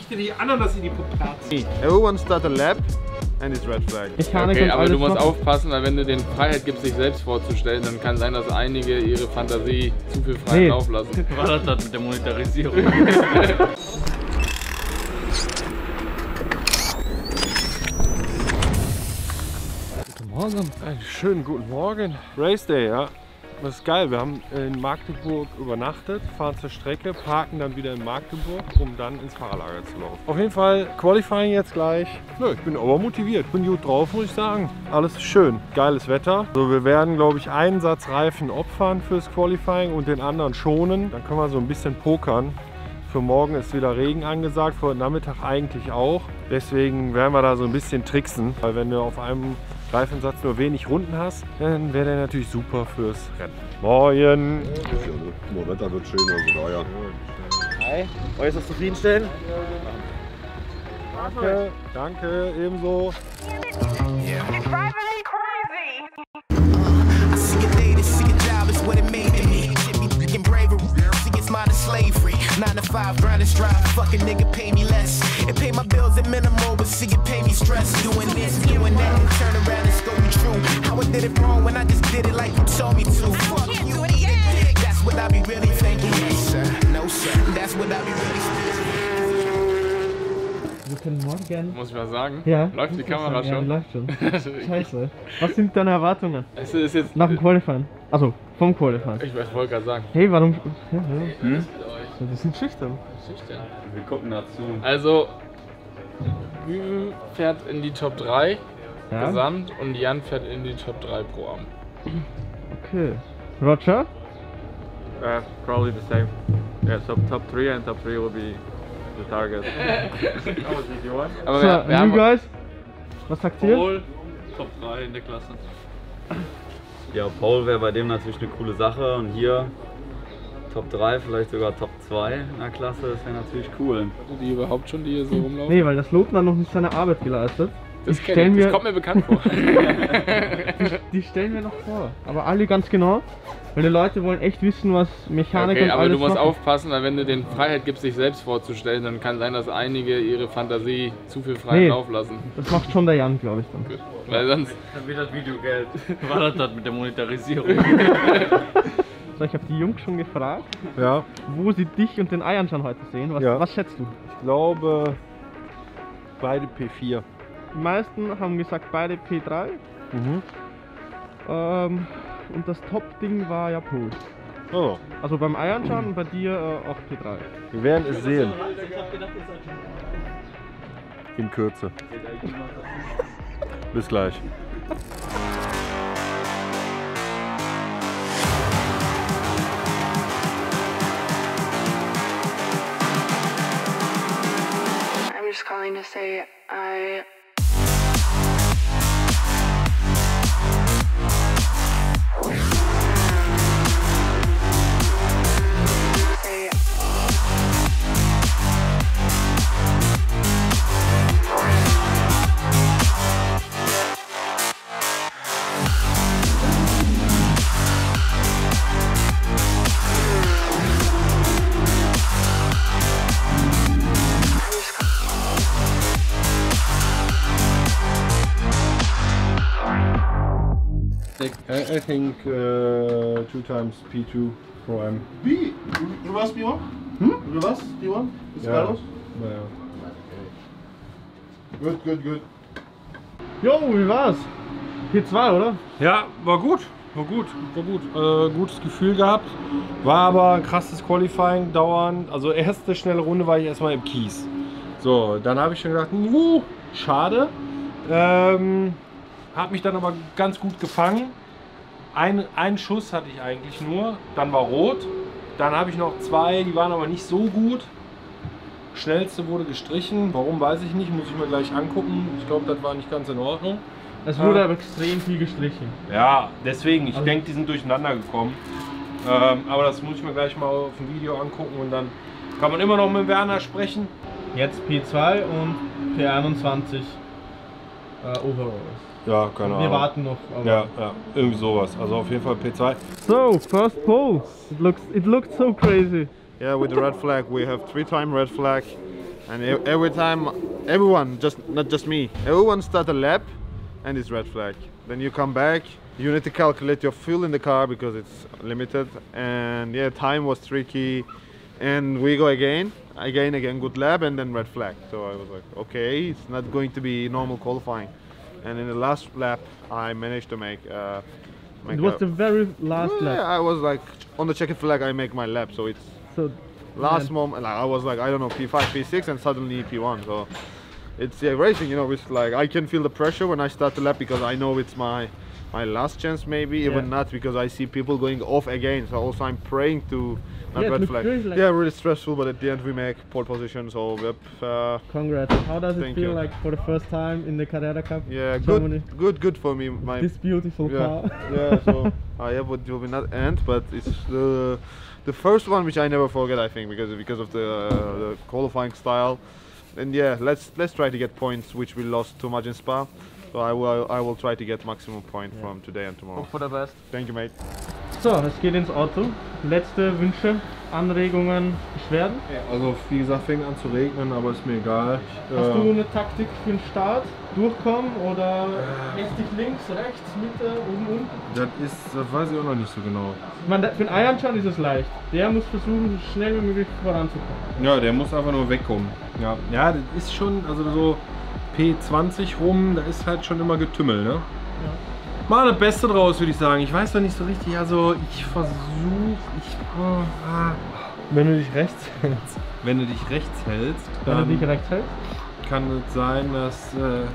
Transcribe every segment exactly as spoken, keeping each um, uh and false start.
dir die Ananas in die Puppe. Everyone start a lap and it's red flag. Okay, aber du musst aufpassen, weil wenn du den Freiheit gibst, sich selbst vorzustellen, dann kann sein, dass einige ihre Fantasie zu viel freien Nee. Lauf lassen. War das das mit der Monetarisierung? Guten Morgen. Einen schönen guten Morgen. Race Day, ja. Das ist geil. Wir haben in Magdeburg übernachtet, fahren zur Strecke, parken dann wieder in Magdeburg, um dann ins Fahrerlager zu laufen. Auf jeden Fall Qualifying jetzt gleich. Nö, ich bin aber motiviert. Ich bin gut drauf, muss ich sagen. Alles ist schön. Geiles Wetter. Also wir werden, glaube ich, einen Satz Reifen opfern fürs Qualifying und den anderen schonen. Dann können wir so ein bisschen pokern. Für morgen ist wieder Regen angesagt, für heute Nachmittag eigentlich auch. Deswegen werden wir da so ein bisschen tricksen. Weil wenn du auf einem Reifensatz nur wenig Runden hast, dann wäre der natürlich super fürs Rennen. Moin! Das Wetter wird schön, also daher. Hi, äußerst zufriedenstellen? Danke, danke, ebenso. nine to five, grind and strive, fucking nigga pay me less. It pay my bills at minimal, but see it pay me stress. Doing this, doing that, and turn around and scope me true. How I did it wrong when I just did it like you told me to. Fuck you, eat a dick. That's what I be really thinking. No sir, no sir, that's what I be really thinking. Guten Morgen. Muss ich mal sagen? Ja. Läuft die Kamera sagen, schon? Ja, läuft schon. Scheiße. Was sind deine Erwartungen? Es ist jetzt Nach dem Qualifying? Also vom Qualifying. Ich wollte gerade sagen. Hey, warum? Ja, ja. Hm? Die sind schüchtern. Schüchtern. Wir gucken dazu. Also, Hü fährt in die Top drei Ja. gesamt und Jan fährt in die Top drei pro Arm. Okay. Roger? Uh, probably the same. Yeah, so top three and top three will be the target. Aber So, wir, wir you haben guys? Was sagt ihr? Pole, Top drei in der Klasse. Ja, Pole wäre bei dem natürlich eine coole Sache und hier Top drei, vielleicht sogar Top zwei in der Klasse, das wäre natürlich cool. die überhaupt schon, die hier so rumlaufen. Nee, weil das Lobner noch nicht seine Arbeit geleistet. das, die kenn stellen ich, das wir- kommt mir bekannt vor. Die stellen wir noch vor. Aber alle ganz genau. Weil die Leute wollen echt wissen, was Mechanik Okay, und aber alles du musst machen. aufpassen, weil wenn du den Freiheit gibst, sich selbst vorzustellen, dann kann sein, dass einige ihre Fantasie zu viel freien Nee. Lauf lassen. Das macht schon der Jan, glaube ich dann. Gut. Weil sonst. Dann wird das Video Geld. War das das mit der Monetarisierung? So, ich habe die Jungs schon gefragt, Ja, wo sie dich und den Eiern schon heute sehen. Was, Ja. was schätzt du? ich glaube beide P vier. Die meisten haben gesagt beide P drei. Mhm. Ähm, und das Top-Ding war ja Pole. Oh, Also beim Eiernschan und bei dir äh, auch P drei. wir werden es sehen. In Kürze. Bis gleich. I'm just calling to say I say I'm just I, I think uh, two times P two Pro M. Wie? Du warst B eins? Hm? Du warst B eins? Ist Ja. Carlos? Naja. Gut, gut, gut. Jo, wie war's? P zwei, oder? Ja, war gut. War gut, war gut. Äh, gutes Gefühl gehabt. War aber ein krasses Qualifying dauernd. Also erste schnelle Runde war ich erstmal im Kies. So, dann habe ich schon gedacht, uh, schade. Ähm, hat mich dann aber ganz gut gefangen. Ein, einen Schuss hatte ich eigentlich nur. Dann war rot. Dann habe ich noch zwei, die waren aber nicht so gut. Schnellste wurde gestrichen. Warum, weiß ich nicht. Muss ich mir gleich angucken. Ich glaube, das war nicht ganz in Ordnung. Es wurde Ah. aber extrem viel gestrichen. Ja, deswegen. Ich Also- denke, die sind durcheinander gekommen. Ähm, aber das muss ich mir gleich mal auf dem Video angucken und dann kann man immer noch mit Werner sprechen. Jetzt P zwei und P einundzwanzig äh, Overall. Ja, keine Ahnung. Wir warten noch. Aber Ja, ja, irgendwie sowas. Also auf jeden Fall P zwei. So, first pole. It looks, it looked so crazy. Yeah, with the red flag, we have three-time red flag. And e- every time, everyone, just not just me, everyone start a lap and it's red flag. Then you come back, you need to calculate your fuel in the car because it's limited. And yeah, time was tricky. And we go again, again, again, good lap and then red flag. So I was like, okay, it's not going to be normal qualifying. And in the last lap, I managed to make. Uh, make It was a, the very last yeah, lap. I was like on the checkered flag. I make my lap, so it's So last man. moment. Like I was like I don't know P five, P six, and suddenly P one. So it's yeah, racing. You know, it's like I can feel the pressure when I start the lap because I know it's my my last chance, maybe even Yeah. not because I see people going off again. So also I'm praying to. Not Yeah, it red looked flag. really like- Yeah, really stressful, but at the end we make pole position. So yep, uh, Congrats. How does it Thank feel you. like for the first time in the Carrera Cup? yeah, Germany? good, good, good for me. My This beautiful yeah, car. yeah. So I uh, would will be not end, but it's the the first one which I never forget. I think because because of the, uh, the qualifying style. And yeah, let's let's try to get points which we lost too much in Spa. So I will I will try to get maximum point Yeah. from today and tomorrow. Hope for the best. Thank you, mate. So, es geht ins Auto. Letzte Wünsche, Anregungen, Beschwerden? Also wie gesagt, fängt an zu regnen, aber ist mir egal. Ich, Hast äh, du eine Taktik für den Start? Durchkommen oder richtig links, rechts, Mitte, oben, unten? Das ist, das weiß ich auch noch nicht so genau. Ich meine, für den Ayancan ist es leicht. Der muss versuchen, so schnell wie möglich voranzukommen. Ja, der muss einfach nur wegkommen. Ja, ja, das ist schon, also so P zwanzig rum, da ist halt schon immer Getümmel, ne? Ja. Mal das Beste draus, würde ich sagen. Ich weiß noch nicht so richtig, also ich versuche, ich... Oh, ah. Wenn du dich rechts hältst. Wenn du dich rechts hältst, Wenn dann du dich rechts hältst? kann es sein, dass...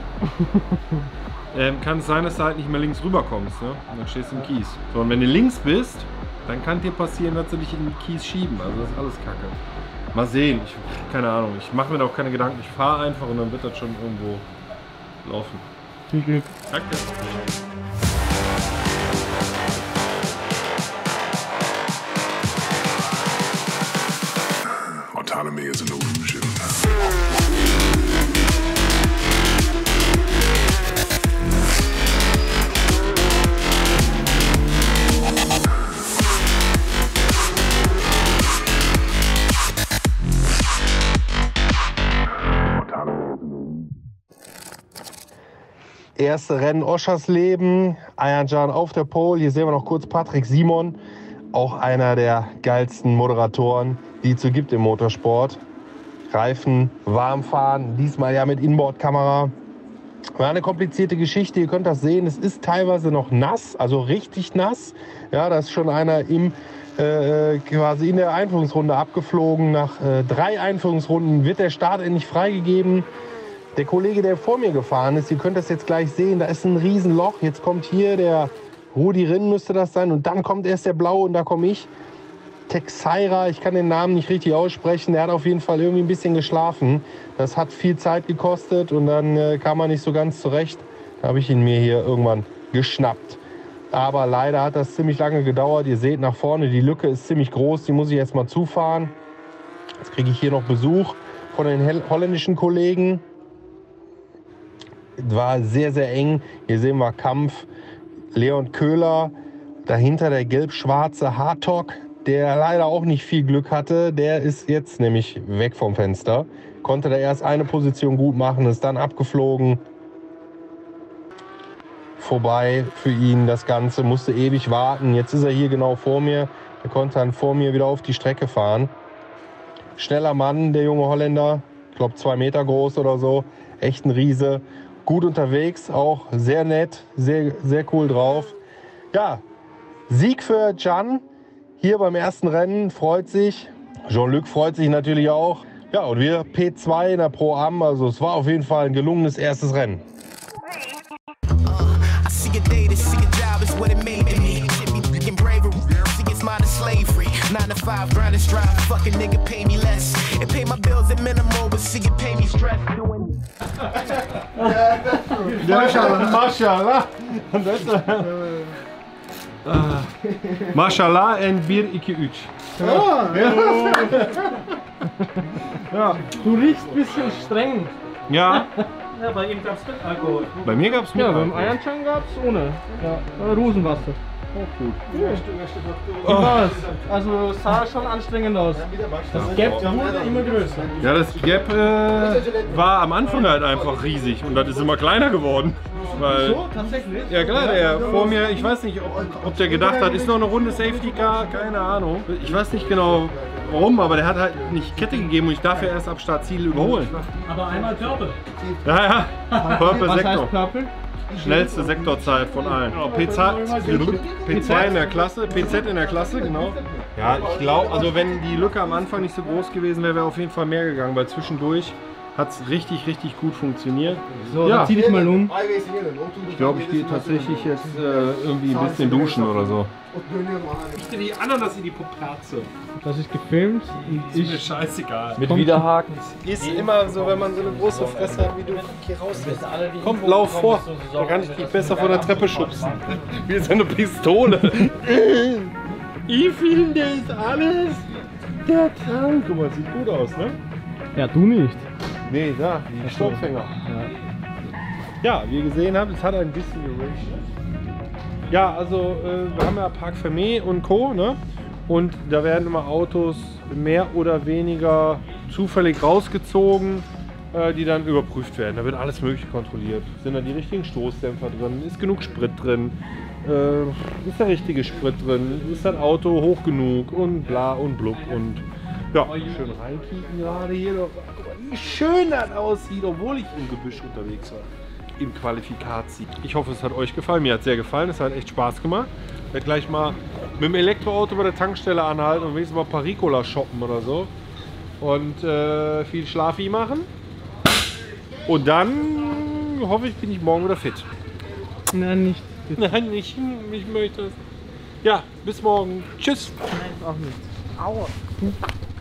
Äh, ähm, kann es sein, dass du halt nicht mehr links rüberkommst, ne? Und dann stehst du im Kies. So, und wenn du links bist, dann kann dir passieren, dass sie dich in den Kies schieben. Also das ist alles Kacke. Mal sehen, ich, keine Ahnung. Ich mache mir da auch keine Gedanken. Ich fahre einfach und dann wird das schon irgendwo laufen. Viel Glück. Danke. Autonomy is an illusion. Erste Rennen Oschersleben, Ayancan auf der Pole. Hier sehen wir noch kurz Patrick Simon, auch einer der geilsten Moderatoren, die es so gibt im Motorsport. Reifen warm fahren, diesmal ja mit Inboard-Kamera. War eine komplizierte Geschichte, ihr könnt das sehen, es ist teilweise noch nass, also richtig nass. Ja, da ist schon einer im, äh, quasi in der Einführungsrunde abgeflogen. Nach äh, drei Einführungsrunden wird der Start endlich freigegeben. Der Kollege, der vor mir gefahren ist, ihr könnt das jetzt gleich sehen, da ist ein Riesenloch. Jetzt kommt hier der Rudi Rinn, müsste das sein. Und dann kommt erst der Blaue und da komme ich. Texeira, ich kann den Namen nicht richtig aussprechen. Der hat auf jeden Fall irgendwie ein bisschen geschlafen. Das hat viel Zeit gekostet und dann äh, kam er nicht so ganz zurecht. Da habe ich ihn mir hier irgendwann geschnappt. Aber leider hat das ziemlich lange gedauert. Ihr seht nach vorne, die Lücke ist ziemlich groß. Die muss ich jetzt mal zufahren. Jetzt kriege ich hier noch Besuch von den holländischen Kollegen. War sehr, sehr eng. Hier sehen wir Kampf. Leon Köhler. Dahinter der gelb-schwarze Hartog, der leider auch nicht viel Glück hatte. Der ist jetzt nämlich weg vom Fenster. Konnte da erst eine Position gut machen, ist dann abgeflogen. Vorbei für ihn das Ganze, musste ewig warten. Jetzt ist er hier genau vor mir. Er konnte dann vor mir wieder auf die Strecke fahren. Schneller Mann, der junge Holländer. Ich glaube zwei Meter groß oder so. Echt ein Riese. Gut unterwegs, auch sehr nett, sehr, sehr cool drauf. Ja, Sieg für Can hier beim ersten Rennen, freut sich. Jean-Luc freut sich natürlich auch. Ja, und wir P zwei in der Pro-Am, also es war auf jeden Fall ein gelungenes erstes Rennen. nine to five, grind and strive, fucking nigga pay me less. It pay my bills at minimal, but see it pay me stress doing. Mashallah, Mashallah. Mashallah and bir iki üç. Ah, ja. Ja, du riechst ein bisschen streng. Ja. Ja, bei ihm gab es mit Alkohol. Bei mir gab es mit Ja, Alkohol. beim Ayancan gab es ohne. Ja, Rosenwasser. Auch gut. Wie war's? Also es sah schon anstrengend aus. Das Gap wurde immer größer. Ja, das Gap äh, war am Anfang halt einfach riesig und das ist immer kleiner geworden. Weil, So, tatsächlich? ja klar, der vor mir, ich weiß nicht, ob, ob der gedacht hat, ist noch eine Runde Safety Car, keine Ahnung. Ich weiß nicht genau warum, aber der hat halt nicht Kette gegeben und ich darf ja erst ab Startziel überholen. Aber einmal Purple. Ja, ja, Purple Was Sektor. heißt Purple? Schnellste Sektorzeit von allen. Genau, P zwei in der Klasse, P Z in der Klasse, genau. Ja, ich glaube, also wenn die Lücke am Anfang nicht so groß gewesen wäre, wäre auf jeden Fall mehr gegangen, weil zwischendurch hat es richtig, richtig gut funktioniert. So, ja. dann zieh dich mal um. Ich glaube, ich gehe tatsächlich jetzt äh, irgendwie ein bisschen duschen oder so. Ich die Ananas in die Poplatze. Das ist gefilmt. Und Ist mir ich scheißegal. Mit Widerhaken. Ist immer so, wenn man so eine große Fresse hat wie du, geh raus. Komm, lauf vor. Da kann ich dich besser von der Treppe schubsen. Wie so eine Pistole. Ich finde das alles der Traum. Guck mal, sieht gut aus, ne? ja, du nicht. Nee, da, die Staubfänger. Ja, wie ihr gesehen habt, es hat ein bisschen geraged. Ja, also äh, wir haben ja Parc Fermé und Co. Ne? Und da werden immer Autos mehr oder weniger zufällig rausgezogen, äh, die dann überprüft werden. Da wird alles Mögliche kontrolliert. Sind da die richtigen Stoßdämpfer drin? Ist genug Sprit drin? Äh, ist der richtige Sprit drin? Ist das Auto hoch genug? Und bla und blub und ja, schön reinkicken gerade hier. Guck mal, wie schön das aussieht, obwohl ich im Gebüsch unterwegs war. Im Qualifikati. Ich hoffe, es hat euch gefallen. Mir hat es sehr gefallen. Es hat echt Spaß gemacht. Ich werde gleich mal mit dem Elektroauto bei der Tankstelle anhalten und wenigstens mal ein paar Ricola shoppen oder so. Und äh, viel Schlafi machen. Und dann hoffe ich, bin ich morgen wieder fit. Nein, nicht. Nein, nicht. Ich möchte es. Ja, bis morgen. Tschüss. Nein, auch nicht. Aua.